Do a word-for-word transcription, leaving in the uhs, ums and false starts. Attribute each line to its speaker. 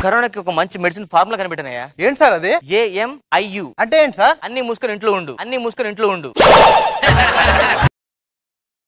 Speaker 1: కరోనాకి ఒక మంచి మెడిసిన్ ఫార్ములా కనిపెట్టానయ్యా.
Speaker 2: ఏంటి సార్ అది?
Speaker 1: ఏఎంఐయు
Speaker 2: అంటే ఏంటి సార్?
Speaker 1: అన్ని మూసుకొని ఇంట్లో ఉండు, అన్ని మూసుకొని ఇంట్లో ఉండు.